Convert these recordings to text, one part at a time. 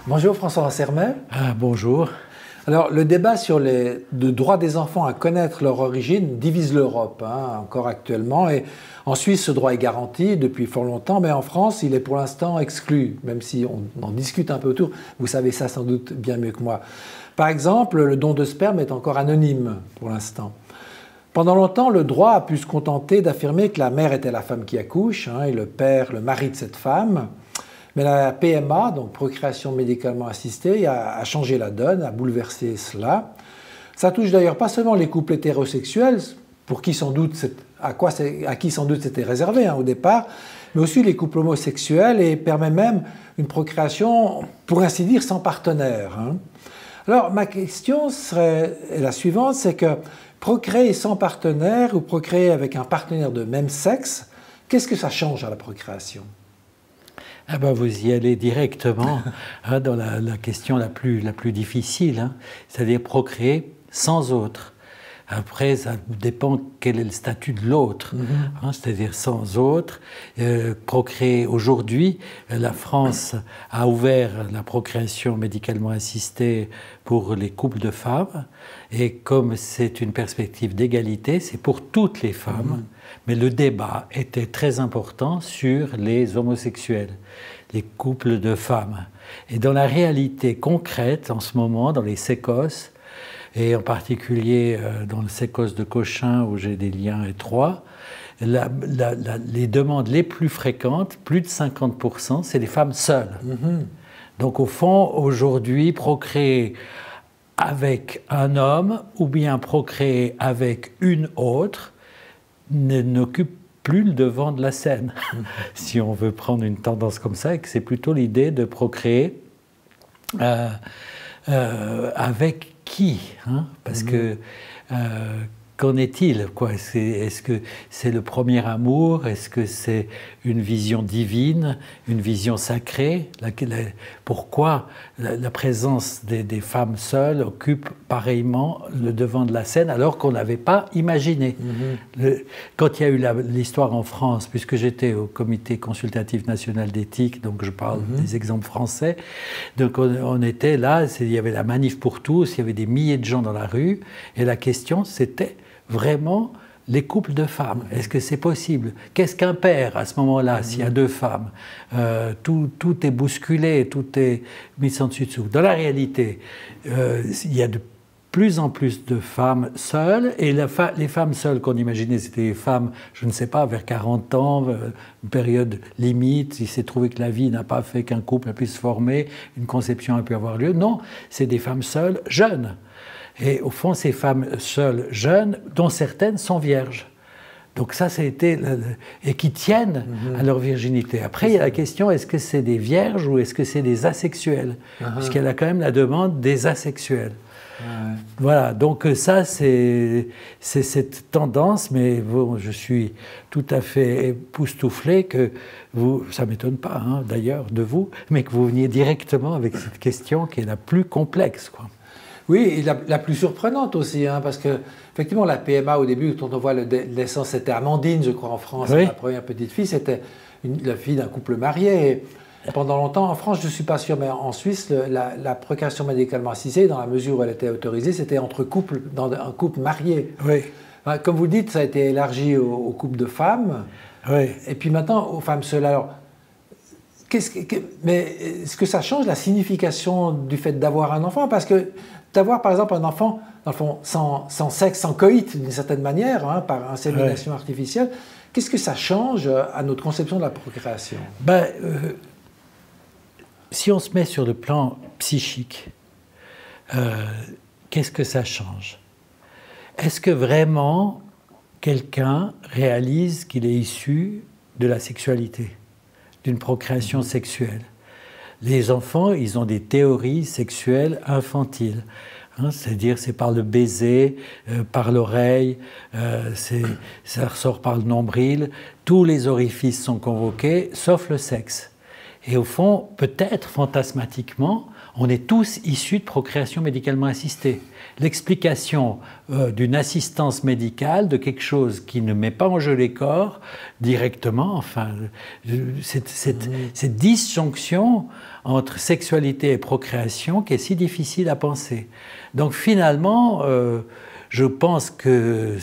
Bonjour François Sermet. Bonjour. Alors le débat sur le droit des enfants à connaître leur origine divise l'Europe, encore actuellement. Et en Suisse, ce droit est garanti depuis fort longtemps, mais en France, il est pour l'instant exclu, même si on en discute un peu autour. Vous savez ça sans doute bien mieux que moi. Par exemple, le don de sperme est encore anonyme pour l'instant. Pendant longtemps, le droit a pu se contenter d'affirmer que la mère était la femme qui accouche, et le père, le mari de cette femme. Mais la PMA, donc procréation médicalement assistée, a changé la donne, a bouleversé cela. Ça touche d'ailleurs pas seulement les couples hétérosexuels, pour qui sans doute à qui sans doute c'était réservé au départ, mais aussi les couples homosexuels et permet même une procréation, pour ainsi dire, sans partenaire. Alors ma question serait la suivante, c'est que procréer sans partenaire ou procréer avec un partenaire de même sexe, qu'est-ce que ça change à la procréation ? Vous y allez directement dans la question la plus difficile, c'est-à-dire procréer sans autre. Après, ça dépend quel est le statut de l'autre, c'est-à-dire sans autre. Procréer aujourd'hui, la France a ouvert la procréation médicalement assistée pour les couples de femmes, et comme c'est une perspective d'égalité, c'est pour toutes les femmes. Mais le débat était très important sur les homosexuels, les couples de femmes. Et dans la réalité concrète, en ce moment, dans les sécos, et en particulier dans le sécos de Cochin, où j'ai des liens étroits, les demandes les plus fréquentes, plus de 50%, c'est les femmes seules. Donc au fond, aujourd'hui, procréer avec un homme ou bien procréer avec une autre n'occupe plus le devant de la scène. Si on veut prendre une tendance comme ça, et que c'est plutôt l'idée de procréer avec qui, parce que qu'en est-il, quoi? Est-ce que c'est le premier amour? Est-ce que c'est une vision divine, une vision sacrée? Pourquoi la présence des femmes seules occupe pareillement le devant de la scène alors qu'on n'avait pas imaginé? Quand il y a eu l'histoire en France, puisque j'étais au Comité consultatif national d'éthique, donc je parle des exemples français, donc on était là, il y avait la manif pour tous, il y avait des milliers de gens dans la rue, et la question c'était vraiment les couples de femmes. Est-ce que c'est possible? Qu'est-ce qu'un père à ce moment-là, s'il y a deux femmes? Tout est bousculé, tout est mis en dessus-dessous. Dans la réalité, il y a de plus en plus de femmes seules, et les femmes seules qu'on imaginait, c'était des femmes, je ne sais pas, vers 40 ans, une période limite, il s'est trouvé que la vie n'a pas fait qu'un couple puisse se former, une conception a pu avoir lieu. Non, c'est des femmes seules, jeunes. Et au fond, ces femmes seules, jeunes, dont certaines sont vierges. Donc ça a été... et qui tiennent à leur virginité. Après, il y a la question, est-ce que c'est des vierges ou est-ce que c'est des asexuels? Puisqu'il y a quand même la demande des asexuels. Voilà, donc ça, c'est cette tendance, mais bon, je suis tout à fait époustouflé que vous, ça ne m'étonne pas d'ailleurs de vous, mais que vous veniez directement avec cette question qui est la plus complexe, quoi. Oui, et la plus surprenante aussi, parce que effectivement la PMA au début, quand on voit le naissance, c'était Amandine, je crois, en France, la première petite fille, c'était la fille d'un couple marié. Et pendant longtemps, en France, je ne suis pas sûr, mais en Suisse, la procréation médicalement assistée, dans la mesure où elle était autorisée, c'était entre couples, dans un couple marié. Comme vous le dites, ça a été élargi aux couples de femmes, et puis maintenant aux femmes seules. Alors, mais est-ce que ça change la signification du fait d'avoir un enfant? Parce que d'avoir par exemple un enfant, dans le fond, sans sexe, sans coït d'une certaine manière, par insémination artificielle, qu'est-ce que ça change à notre conception de la procréation? Si on se met sur le plan psychique, qu'est-ce que ça change? Est-ce que vraiment quelqu'un réalise qu'il est issu de la sexualité, d'une procréation sexuelle? Les enfants, ils ont des théories sexuelles infantiles. C'est-à-dire, c'est par le baiser, par l'oreille, ça ressort par le nombril. Tous les orifices sont convoqués, sauf le sexe. Et au fond, peut-être fantasmatiquement, on est tous issus de procréation médicalement assistée. L'explication d'une assistance médicale de quelque chose qui ne met pas en jeu les corps directement, enfin, cette disjonction entre sexualité et procréation qui est si difficile à penser. Donc finalement, je pense que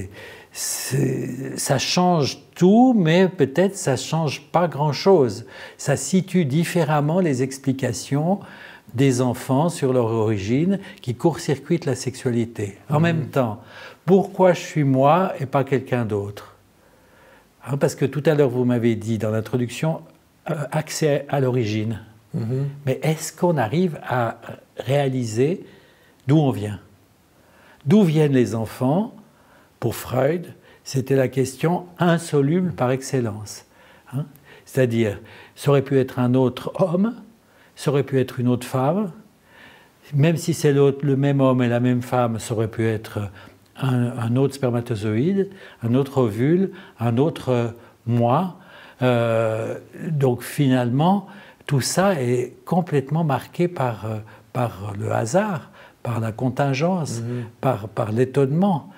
ça change tout, mais peut-être ça ne change pas grand-chose. Ça situe différemment les explications des enfants sur leur origine qui court-circuitent la sexualité. En même temps, pourquoi je suis moi et pas quelqu'un d'autre? Parce que tout à l'heure, vous m'avez dit dans l'introduction, accès à l'origine. Mais est-ce qu'on arrive à réaliser d'où on vient? D'où viennent les enfants? Pour Freud, c'était la question insoluble par excellence. C'est-à-dire, ça aurait pu être un autre homme, ça aurait pu être une autre femme, même si c'est le même homme et la même femme, ça aurait pu être un autre spermatozoïde, un autre ovule, un autre moi. Donc finalement, tout ça est complètement marqué par le hasard, par la contingence, par l'étonnement.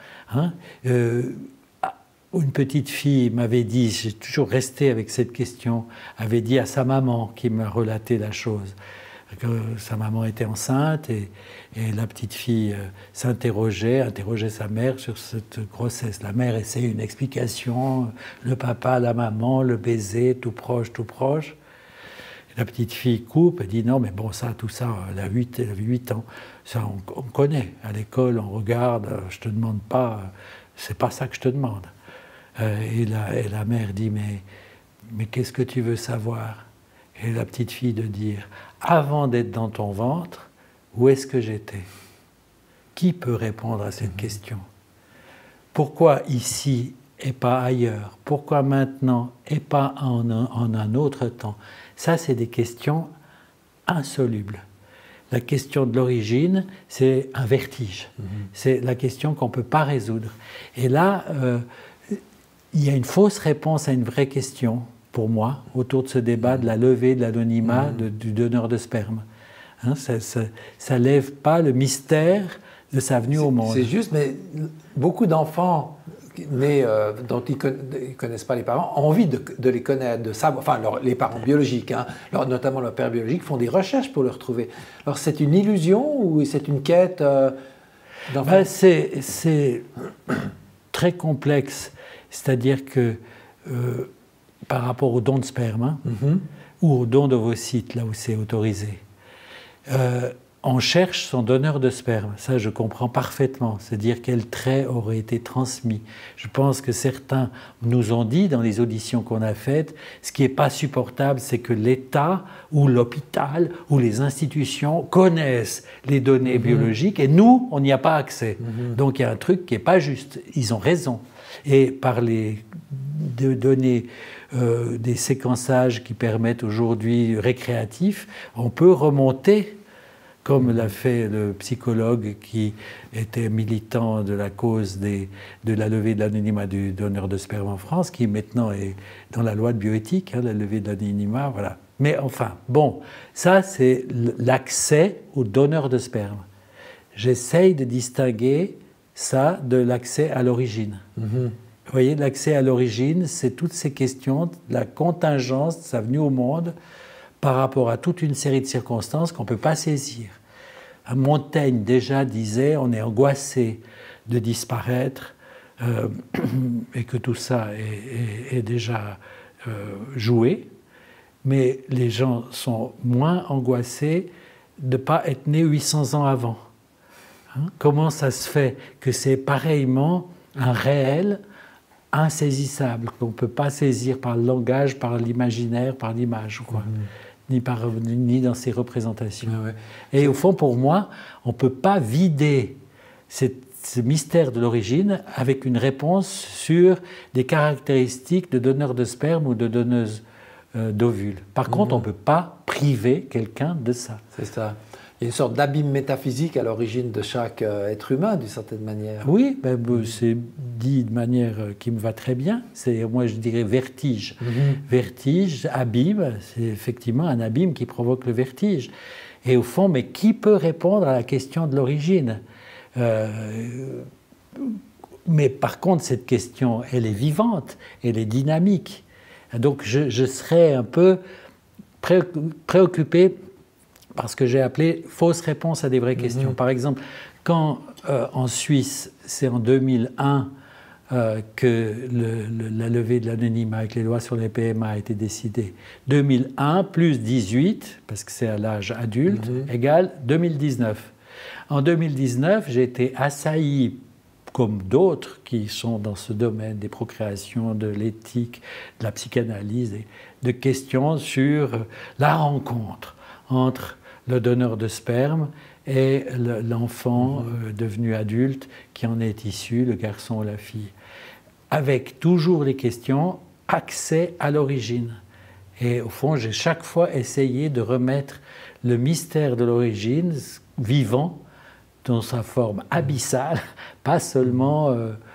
Une petite fille m'avait dit, j'ai toujours resté avec cette question, avait dit à sa maman qui m'a relaté la chose, que sa maman était enceinte et la petite fille interrogeait sa mère sur cette grossesse. La mère essayait une explication, le papa, la maman, le baiser, tout proche, tout proche. Et la petite fille coupe et dit non mais bon ça, tout ça, elle avait 8 ans, ça on connaît, à l'école on regarde, je te demande pas, c'est pas ça que je te demande. Et la mère dit mais qu'est-ce que tu veux savoir? Et la petite fille de dire avant d'être dans ton ventre, où est-ce que j'étais? Qui peut répondre à cette question? Pourquoi ici et pas ailleurs? Pourquoi maintenant et pas en un autre temps? Ça, c'est des questions insolubles. La question de l'origine, c'est un vertige. C'est la question qu'on ne peut pas résoudre. Et là, il y a une fausse réponse à une vraie question, pour moi, autour de ce débat de la levée de l'anonymat du donneur de sperme. Ça ne lève pas le mystère de sa venue au monde. C'est juste, mais beaucoup d'enfants nés dont ils ne connaissent pas les parents ont envie de les connaître, de savoir, enfin les parents biologiques, notamment leur père biologique, font des recherches pour le retrouver. Alors c'est une illusion ou c'est une quête d'enfants? C'est très complexe. C'est-à-dire que par rapport au don de sperme ou au don d'ovocytes, là où c'est autorisé, on cherche son donneur de sperme. Ça, je comprends parfaitement. C'est-à-dire quel trait aurait été transmis. Je pense que certains nous ont dit dans les auditions qu'on a faites, ce qui n'est pas supportable, c'est que l'État ou l'hôpital ou les institutions connaissent les données biologiques et nous, on n'y a pas accès. Donc il y a un truc qui n'est pas juste. Ils ont raison. Et par les données des séquençages qui permettent aujourd'hui récréatifs, on peut remonter, comme l'a fait le psychologue qui était militant de la cause de la levée de l'anonymat du donneur de sperme en France, qui maintenant est dans la loi de bioéthique, la levée de l'anonymat, voilà. Mais enfin, bon, ça c'est l'accès au donneur de sperme. J'essaye de distinguer ça de l'accès à l'origine. Vous voyez, l'accès à l'origine, c'est toutes ces questions de la contingence de sa venue au monde par rapport à toute une série de circonstances qu'on ne peut pas saisir. Montaigne déjà disait on est angoissé de disparaître et que tout ça est déjà joué, mais les gens sont moins angoissés de ne pas être nés 800 ans avant. Comment ça se fait que c'est pareillement un réel insaisissable, qu'on ne peut pas saisir par le langage, par l'imaginaire, par l'image, quoi. Ni dans ses représentations. Et au fond, pour moi, on ne peut pas vider ce mystère de l'origine avec une réponse sur des caractéristiques de donneur de sperme ou de donneuse d'ovules. Par contre, on ne peut pas priver quelqu'un de ça. C'est ça. Il y a une sorte d'abîme métaphysique à l'origine de chaque être humain, d'une certaine manière. Oui, c'est dit de manière qui me va très bien. C'est, moi, je dirais vertige. Vertige, abîme, c'est effectivement un abîme qui provoque le vertige. Et au fond, mais qui peut répondre à la question de l'origine? Mais par contre, cette question, elle est vivante, elle est dynamique. Donc je serais un peu préoccupé par ce que j'ai appelé fausses réponses à des vraies questions. Par exemple, quand en Suisse, c'est en 2001 que la levée de l'anonymat avec les lois sur les PMA a été décidée. 2001 plus 18, parce que c'est à l'âge adulte, égale 2019. En 2019, j'ai été assailli, comme d'autres qui sont dans ce domaine des procréations, de l'éthique, de la psychanalyse, de questions sur la rencontre entre le donneur de sperme et l'enfant devenu adulte qui en est issu, le garçon ou la fille. Avec toujours les questions accès à l'origine. Et au fond, j'ai chaque fois essayé de remettre le mystère de l'origine vivant dans sa forme abyssale, pas seulement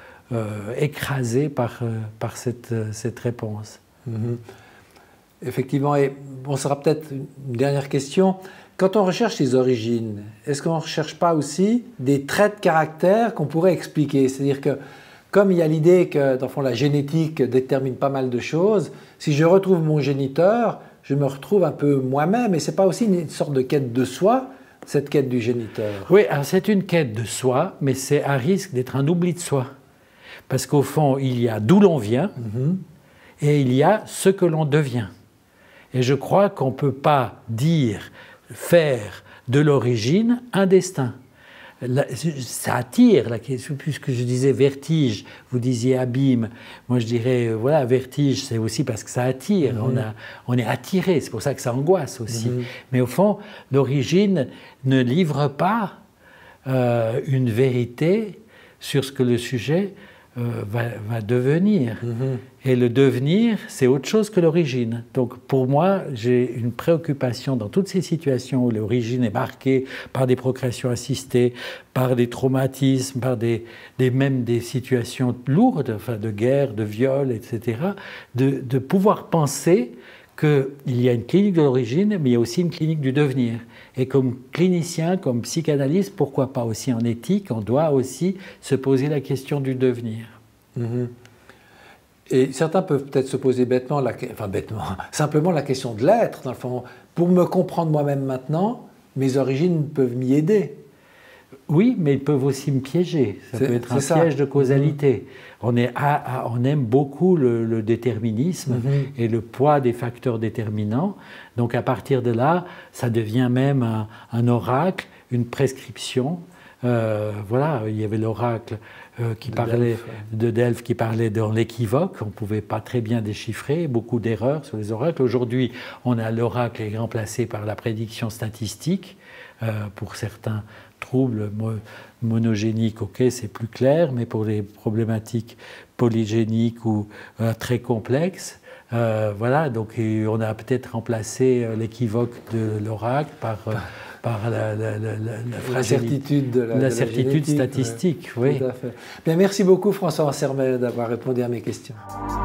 écrasé par cette réponse. Effectivement, et bon, ça sera peut-être une dernière question. Quand on recherche les origines, est-ce qu'on ne recherche pas aussi des traits de caractère qu'on pourrait expliquer? C'est-à-dire que, comme il y a l'idée que, dans le fond, la génétique détermine pas mal de choses, si je retrouve mon géniteur, je me retrouve un peu moi-même, et ce n'est pas aussi une sorte de quête de soi, cette quête du géniteur? Oui, alors c'est une quête de soi, mais c'est à risque d'être un oubli de soi. Parce qu'au fond, il y a d'où l'on vient, et il y a ce que l'on devient. Et je crois qu'on ne peut pas faire de l'origine un destin. Ça attire, puisque je disais vertige, vous disiez abîme, moi je dirais, voilà, vertige, c'est aussi parce que ça attire, on est attiré, c'est pour ça que ça angoisse aussi. Mais au fond, l'origine ne livre pas une vérité sur ce que le sujet va devenir. Et le devenir, c'est autre chose que l'origine. Donc pour moi, j'ai une préoccupation dans toutes ces situations où l'origine est marquée par des procréations assistées, par des traumatismes, par même des situations lourdes, enfin de guerre, de viol, etc., de pouvoir penser qu'il y a une clinique de l'origine, mais il y a aussi une clinique du devenir. Et comme clinicien, comme psychanalyste, pourquoi pas aussi en éthique, on doit aussi se poser la question du devenir. Et certains peuvent peut-être se poser simplement la question de l'être, dans le fond. Pour me comprendre moi-même maintenant, mes origines peuvent m'y aider. Oui, mais ils peuvent aussi me piéger. Ça peut être un piège de causalité. On aime beaucoup le déterminisme et le poids des facteurs déterminants. Donc à partir de là, ça devient même un oracle, une prescription. Voilà, il y avait l'oracle de Delphes qui parlait dans l'équivoque. On ne pouvait pas très bien déchiffrer, beaucoup d'erreurs sur les oracles. Aujourd'hui, on a l'oracle est remplacé par la prédiction statistique pour certains troubles monogéniques, ok, c'est plus clair, mais pour les problématiques polygéniques ou très complexes, voilà, donc on a peut-être remplacé l'équivoque de l'oracle par la certitude de la certitude statistique. Oui. Tout à fait. Bien, merci beaucoup François Ansermet d'avoir répondu à mes questions.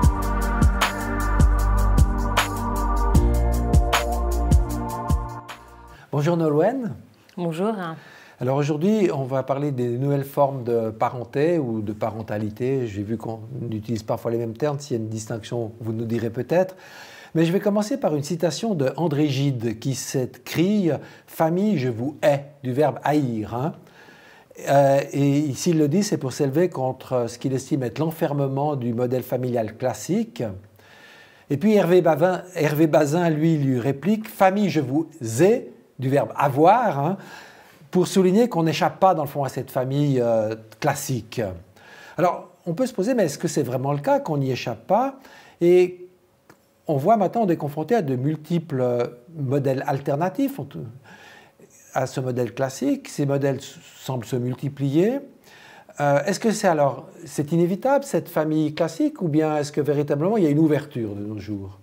Bonjour Nolwenn. Bonjour. Alors aujourd'hui, on va parler des nouvelles formes de parenté ou de parentalité. J'ai vu qu'on utilise parfois les mêmes termes. S'il y a une distinction, vous nous direz peut-être. Mais je vais commencer par une citation de André Gide qui s'écrit « Famille, je vous hais » du verbe « haïr ». Et s'il le dit, c'est pour s'élever contre ce qu'il estime être l'enfermement du modèle familial classique. Et puis Hervé Bazin, lui réplique « Famille, je vous ai » du verbe « avoir », pour souligner qu'on n'échappe pas, dans le fond, à cette famille classique. Alors, on peut se poser, mais est-ce que c'est vraiment le cas, qu'on n'y échappe pas? Et on voit maintenant, on est confronté à de multiples modèles alternatifs à ce modèle classique. Ces modèles semblent se multiplier. Est-ce que c'est inévitable, cette famille classique, ou bien est-ce que véritablement il y a une ouverture de nos jours?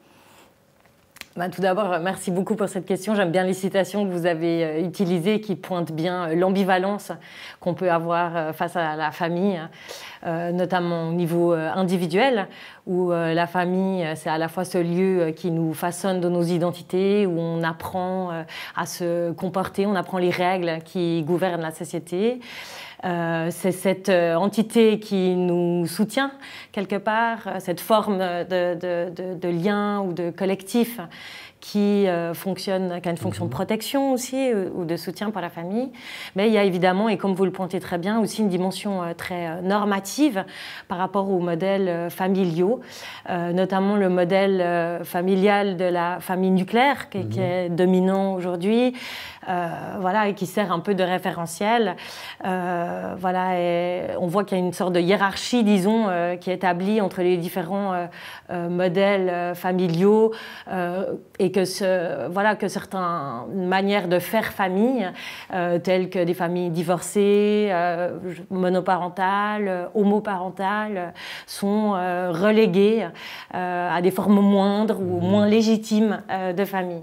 Tout d'abord, merci beaucoup pour cette question. J'aime bien les citations que vous avez utilisées qui pointent bien l'ambivalence qu'on peut avoir face à la famille. notamment au niveau individuel, où la famille, c'est à la fois ce lieu qui nous façonne de nos identités, où on apprend à se comporter, on apprend les règles qui gouvernent la société. C'est cette entité qui nous soutient quelque part, cette forme de lien ou de collectif qui a une fonction de protection aussi ou de soutien pour la famille. Mais il y a évidemment, et comme vous le pointez très bien, aussi une dimension très normative par rapport aux modèles familiaux, notamment le modèle familial de la famille nucléaire qui est dominant aujourd'hui, voilà, et qui sert un peu de référentiel. Voilà, et on voit qu'il y a une sorte de hiérarchie, disons, qui est établie entre les différents modèles familiaux et que, voilà, que certaines manières de faire famille, telles que des familles divorcées, monoparentales, homoparentales, sont reléguées à des formes moindres ou moins légitimes de famille.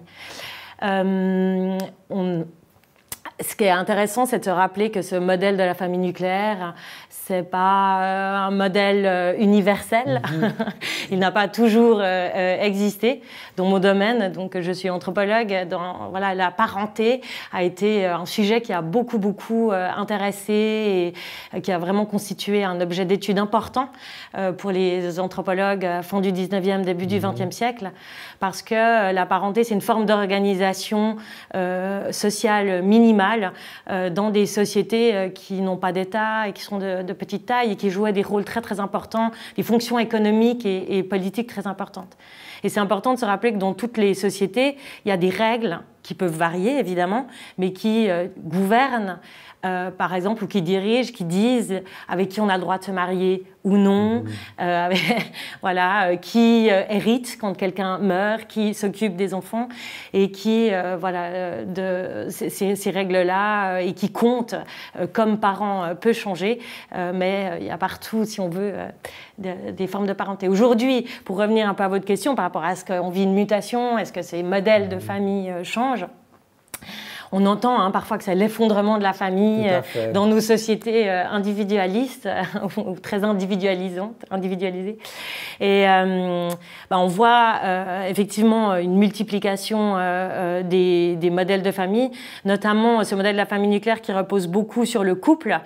Ce qui est intéressant, c'est de se rappeler que ce modèle de la famille nucléaire, c'est pas un modèle universel. Il n'a pas toujours existé. Dans mon domaine, donc je suis anthropologue, voilà, la parenté a été un sujet qui a beaucoup intéressé et qui a vraiment constitué un objet d'étude important pour les anthropologues fin du 19e, début du 20e siècle, parce que la parenté, c'est une forme d'organisation sociale minimale dans des sociétés qui n'ont pas d'État et qui sont de petite taille et qui jouaient des rôles très importants, des fonctions économiques et politiques très importantes. Et c'est important de se rappeler que dans toutes les sociétés, il y a des règles qui peuvent varier évidemment, mais qui gouvernent, par exemple, ou qui dirigent, qui disent avec qui on a le droit de se marier ou non, voilà, qui hérite quand quelqu'un meurt, qui s'occupe des enfants et qui, voilà, ces règles-là et qui comptent comme parents peut changer, mais il y a partout, si on veut, des formes de parenté. Aujourd'hui, pour revenir un peu à votre question par rapport à ce qu'on vit une mutation, est-ce que ces modèles de famille changent ? On entend parfois que c'est l'effondrement de la famille dans nos sociétés individualistes ou très individualisées. Et on voit effectivement une multiplication des modèles de famille, notamment ce modèle de la famille nucléaire qui repose beaucoup sur le couple.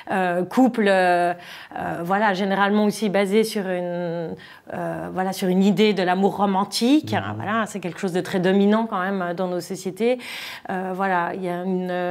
Voilà, généralement aussi basé sur une idée de l'amour romantique. Voilà, c'est quelque chose de très dominant quand même dans nos sociétés. Voilà, il y a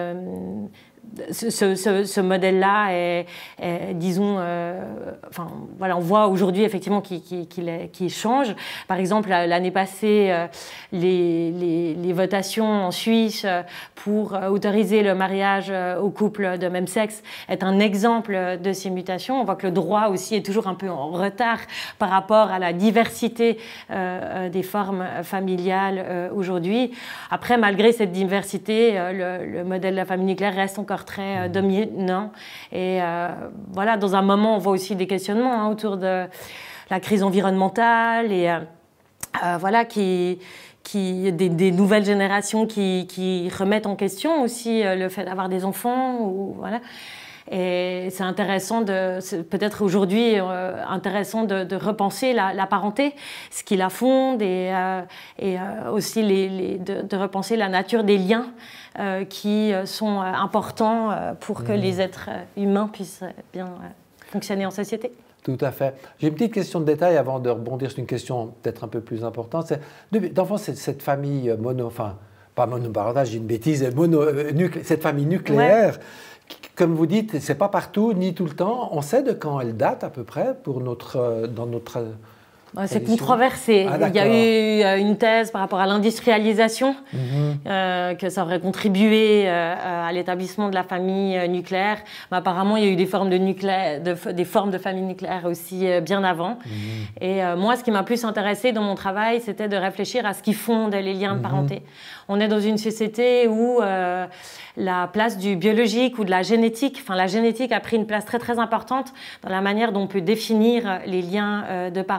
ce modèle-là est disons, voilà, on voit aujourd'hui effectivement qu'il change. Par exemple, l'année passée, les votations en Suisse pour autoriser le mariage aux couples de même sexe est un exemple de ces mutations. On voit que le droit aussi est toujours un peu en retard par rapport à la diversité des formes familiales aujourd'hui. Après, malgré cette diversité, le modèle de la famille nucléaire reste encore très dominant. Et voilà, dans un moment, on voit aussi des questionnements autour de la crise environnementale et voilà, des nouvelles générations qui remettent en question aussi le fait d'avoir des enfants. Voilà. Et c'est intéressant, peut-être aujourd'hui, intéressant de repenser la parenté, ce qui la fonde, et aussi de repenser la nature des liens qui sont importants pour que les êtres humains puissent bien fonctionner en société. Tout à fait. J'ai une petite question de détail avant de rebondir sur une question peut-être un peu plus importante. D'enfant, cette famille pas monoparentale, j'ai une bêtise, cette famille nucléaire, comme vous dites, c'est pas partout ni tout le temps. On sait de quand elle date à peu près dans notre c'est controversé. Il y a eu une thèse par rapport à l'industrialisation, que ça aurait contribué à l'établissement de la famille nucléaire. Mais apparemment, il y a eu des formes de famille nucléaire aussi bien avant. Et moi, ce qui m'a plus intéressée dans mon travail, c'était de réfléchir à ce qui fonde les liens de parenté. On est dans une société où la place du biologique ou de la génétique, la génétique a pris une place très importante dans la manière dont on peut définir les liens de parenté.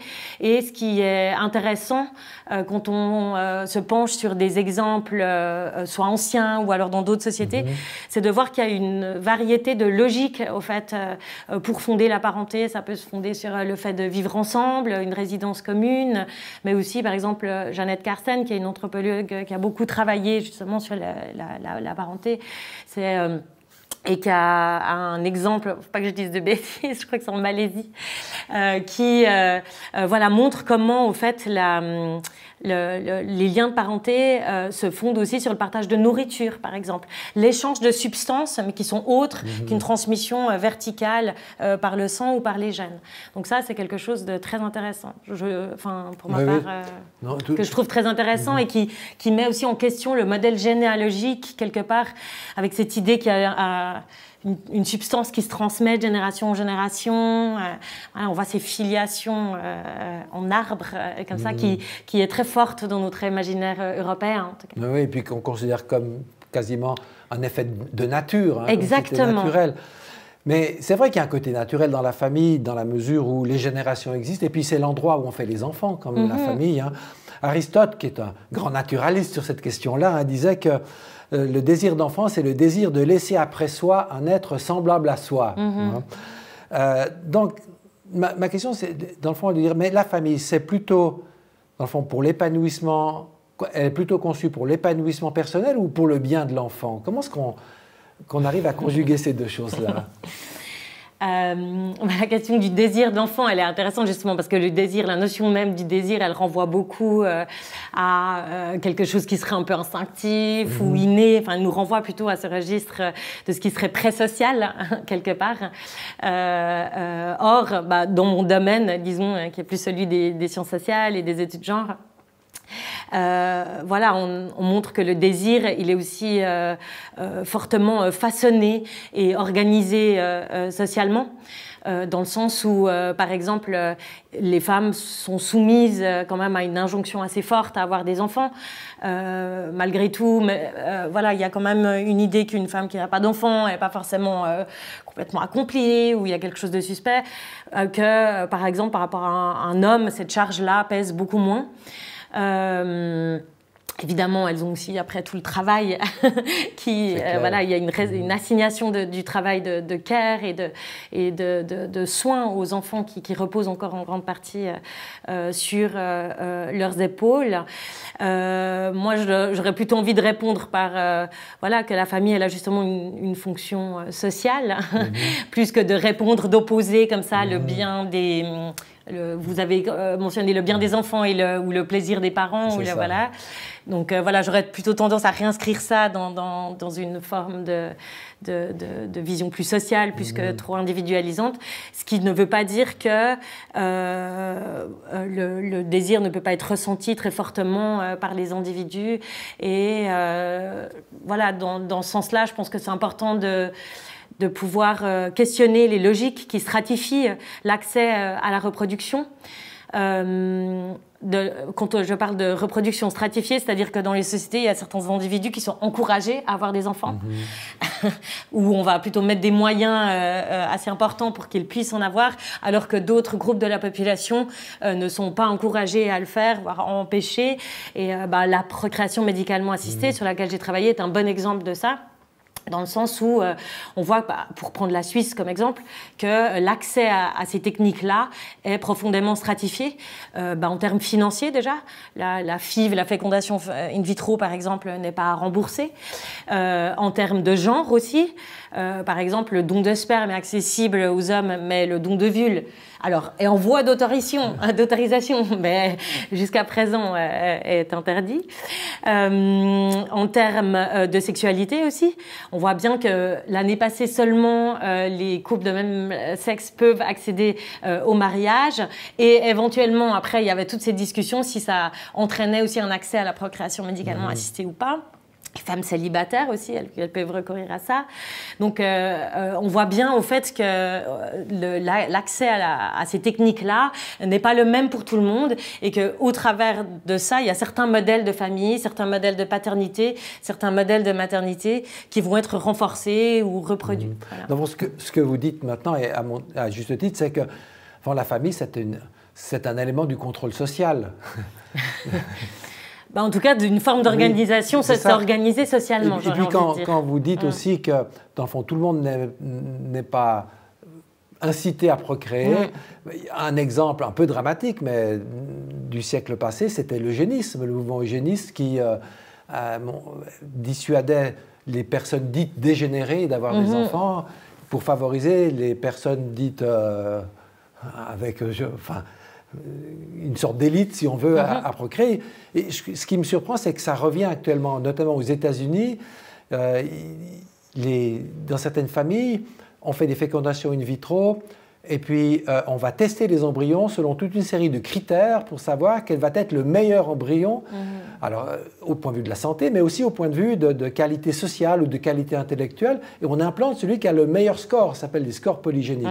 Et ce qui est intéressant quand on se penche sur des exemples, soit anciens ou alors dans d'autres sociétés, c'est de voir qu'il y a une variété de logiques au fait pour fonder la parenté. Ça peut se fonder sur le fait de vivre ensemble, une résidence commune, mais aussi par exemple Jeannette Carsten, qui est une anthropologue qui a beaucoup travaillé justement sur la parenté. Et qui a un exemple, faut pas que je dise de bêtises, je crois que c'est en Malaisie, qui voilà, montre comment au fait les liens de parenté se fondent aussi sur le partage de nourriture, par exemple. L'échange de substances, mais qui sont autres qu'une transmission verticale par le sang ou par les gènes. Donc ça, c'est quelque chose de très intéressant. Pour ma part, que je trouve très intéressant et qui met aussi en question le modèle généalogique, quelque part, avec cette idée qu'il y a une substance qui se transmet de génération en génération. Voilà, on voit ces filiations en arbre, comme ça, qui est très forte dans notre imaginaire européen. En tout cas. Oui, et puis qu'on considère comme quasiment un effet de nature. Hein, exactement. Naturel. Mais c'est vrai qu'il y a un côté naturel dans la famille, dans la mesure où les générations existent, et puis c'est l'endroit où on fait les enfants, comme la famille. Hein. Aristote, qui est un grand naturaliste sur cette question-là, hein, disait que le désir d'enfant, c'est le désir de laisser après soi un être semblable à soi. Donc, ma question, c'est, dans le fond, de dire, mais la famille, c'est plutôt, dans le fond, pour l'épanouissement, elle est plutôt conçue pour l'épanouissement personnel ou pour le bien de l'enfant? Comment est-ce qu'on arrive à conjuguer ces deux choses-là? La question du désir d'enfant, elle est intéressante justement parce que le désir, la notion même du désir, elle renvoie beaucoup à quelque chose qui serait un peu instinctif ou inné. Enfin, elle nous renvoie plutôt à ce registre de ce qui serait pré-social quelque part. Or, dans mon domaine, disons, qui est plus celui des sciences sociales et des études de genre, voilà, on montre que le désir, il est aussi fortement façonné et organisé socialement, dans le sens où, par exemple, les femmes sont soumises quand même à une injonction assez forte à avoir des enfants, malgré tout. Mais voilà, il y a quand même une idée qu'une femme qui n'a pas d'enfant n'est pas forcément complètement accomplie, ou il y a quelque chose de suspect, que, par exemple, par rapport à un homme, cette charge-là pèse beaucoup moins. Évidemment, elles ont aussi après tout le travail qui, voilà, il y a une assignation du travail de care et de soins aux enfants qui repose encore en grande partie sur leurs épaules. Moi, j'aurais plutôt envie de répondre par voilà, que la famille, elle a justement une fonction sociale, plus que de répondre, d'opposer comme ça le bien des... vous avez mentionné le bien des enfants ou le plaisir des parents. Voilà. Donc voilà, j'aurais plutôt tendance à réinscrire ça dans une forme de vision plus sociale, plus que trop individualisante. Ce qui ne veut pas dire que le désir ne peut pas être ressenti très fortement par les individus. Et voilà, dans ce sens-là, je pense que c'est important de pouvoir questionner les logiques qui stratifient l'accès à la reproduction. Quand je parle de reproduction stratifiée, c'est-à-dire que dans les sociétés, il y a certains individus qui sont encouragés à avoir des enfants, où on va plutôt mettre des moyens assez importants pour qu'ils puissent en avoir, alors que d'autres groupes de la population ne sont pas encouragés à le faire, voire empêchés. Et la procréation médicalement assistée, sur laquelle j'ai travaillé, est un bon exemple de ça. Dans le sens où on voit, pour prendre la Suisse comme exemple, que l'accès à ces techniques-là est profondément stratifié en termes financiers déjà. La FIV, la fécondation in vitro par exemple, n'est pas remboursée. En termes de genre aussi, par exemple, le don de sperme est accessible aux hommes, mais le don de vulve, alors, est en voie d'autorisation, mais jusqu'à présent est interdit. En termes de sexualité aussi, on voit bien que l'année passée seulement, les couples de même sexe peuvent accéder au mariage, et éventuellement, après, il y avait toutes ces discussions si ça entraînait aussi un accès à la procréation médicalement assistée ou pas. Les femmes célibataires aussi, elles peuvent recourir à ça. Donc, on voit bien au fait que l'accès à ces techniques-là n'est pas le même pour tout le monde, et qu'au travers de ça, il y a certains modèles de famille, certains modèles de paternité, certains modèles de maternité qui vont être renforcés ou reproduits. Voilà. Donc, ce que vous dites maintenant, et à juste titre, c'est que la famille, c'est c'est un élément du contrôle social. En tout cas, d'une forme d'organisation, oui, c'est organisé socialement. Et puis quand vous dites aussi que, dans le fond, tout le monde n'est pas incité à procréer, un exemple un peu dramatique, mais du siècle passé, c'était l'eugénisme, le mouvement eugéniste qui dissuadait les personnes dites dégénérées d'avoir des enfants pour favoriser les personnes dites avec une sorte d'élite, si on veut, à procréer. Et ce qui me surprend, c'est que ça revient actuellement, notamment aux États-Unis. Dans certaines familles, on fait des fécondations in vitro, et puis on va tester les embryons selon toute une série de critères pour savoir quel va être le meilleur embryon, alors au point de vue de la santé, mais aussi au point de vue de qualité sociale ou de qualité intellectuelle. Et on implante celui qui a le meilleur score, ça s'appelle des scores polygéniques.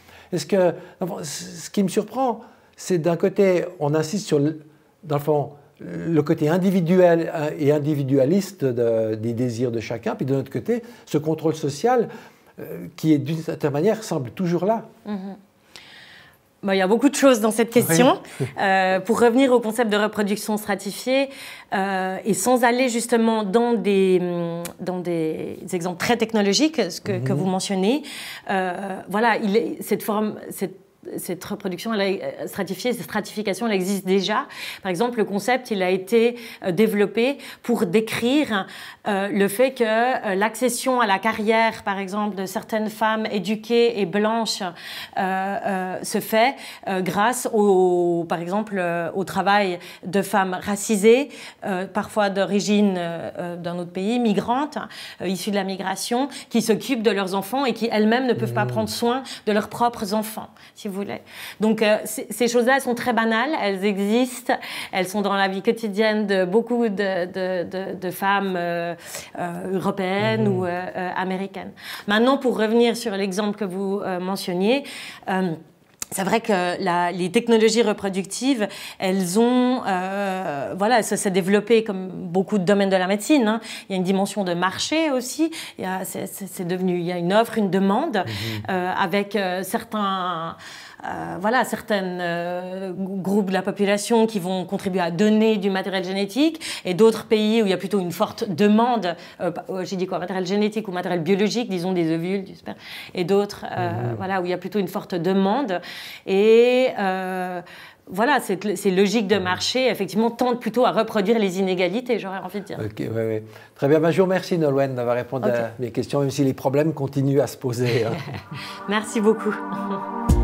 Ce qui me surprend, c'est d'un côté, on insiste sur, dans le fond, le côté individuel et individualiste des désirs de chacun, puis de l'autre côté, ce contrôle social qui, d'une certaine manière, semble toujours là. Il y a beaucoup de choses dans cette question. Oui. Pour revenir au concept de reproduction stratifiée, et sans aller justement dans des exemples très technologiques, que vous mentionnez, cette reproduction stratifiée, cette stratification, elle existe déjà. Par exemple, le concept, il a été développé pour décrire le fait que l'accession à la carrière, par exemple, de certaines femmes éduquées et blanches se fait grâce, par exemple, au travail de femmes racisées, parfois d'origine d'un autre pays, migrantes, issues de la migration, qui s'occupent de leurs enfants et qui elles-mêmes ne peuvent pas prendre soin de leurs propres enfants, si vous voulez. Donc, ces choses-là sont très banales, elles existent, elles sont dans la vie quotidienne de beaucoup de femmes européennes ou américaines. Maintenant, pour revenir sur l'exemple que vous mentionniez, c'est vrai que les technologies reproductives, elles ont, ça s'est développé comme beaucoup de domaines de la médecine. Hein. Il y a une dimension de marché aussi. Il y a une offre, une demande, avec certains groupes de la population qui vont contribuer à donner du matériel génétique, et d'autres pays où il y a plutôt une forte demande, j'ai dit quoi, matériel génétique ou matériel biologique, disons des ovules, du sperme, et d'autres où il y a plutôt une forte demande. Et ces logiques de marché, effectivement, tendent plutôt à reproduire les inégalités, j'aurais envie de dire. Ok, oui. Très bien. Je vous remercie, Nolwenn, d'avoir répondu à mes questions, même si les problèmes continuent à se poser. Merci beaucoup.